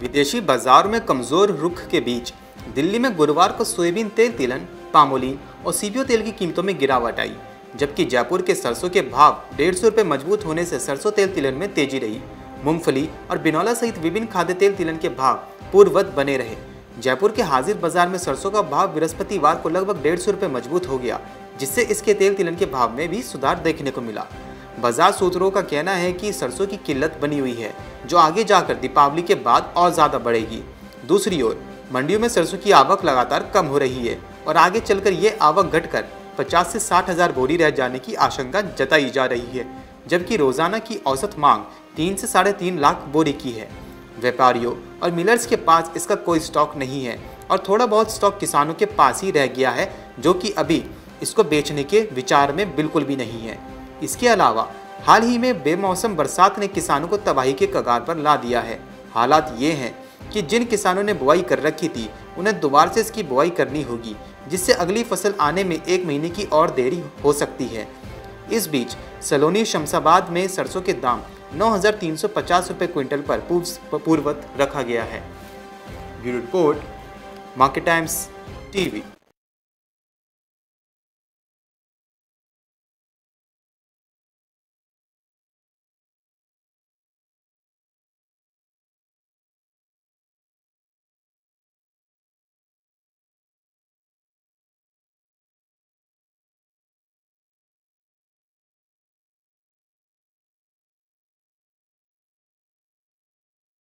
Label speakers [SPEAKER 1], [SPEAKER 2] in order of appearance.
[SPEAKER 1] विदेशी बाजार में कमजोर रुख के बीच दिल्ली में गुरुवार को सोयाबीन तेल तिलहन, पामोलीन और सीपीओ तेल की कीमतों में गिरावट आई, जबकि जयपुर के सरसों के भाव 150 रुपये मजबूत होने से सरसों तेल तिलहन में तेजी रही। मूंगफली और बिनौला सहित विभिन्न खाद्य तेल तिलहन के भाव पूर्ववत बने रहे। जयपुर के हाजिर बाजार में सरसों का भाव बृहस्पतिवार को लगभग 150 रुपये मजबूत हो गया, जिससे इसके तेल तिलहन के भाव में भी सुधार देखने को मिला। बाजार सूत्रों का कहना है कि सरसों की किल्लत बनी हुई है, जो आगे जाकर दीपावली के बाद और ज़्यादा बढ़ेगी। दूसरी ओर मंडियों में सरसों की आवक लगातार कम हो रही है और आगे चलकर ये आवक घटकर 50 से 60 हज़ार बोरी रह जाने की आशंका जताई जा रही है, जबकि रोजाना की औसत मांग 3 से 3.5 लाख बोरी की है। व्यापारियों और मिलर्स के पास इसका कोई स्टॉक नहीं है और थोड़ा बहुत स्टॉक किसानों के पास ही रह गया है, जो कि अभी इसको बेचने के विचार में बिल्कुल भी नहीं है। इसके अलावा हाल ही में बेमौसम बरसात ने किसानों को तबाही के कगार पर ला दिया है। हालात ये हैं कि जिन किसानों ने बुआई कर रखी थी, उन्हें दोबारा से इसकी बुआई करनी होगी, जिससे अगली फसल आने में 1 महीने की और देरी हो सकती है। इस बीच सलोनी शमशाबाद में सरसों के दाम 9,350 रुपये क्विंटल पर पूर्ववत रखा गया है। Bureau report, market times TV.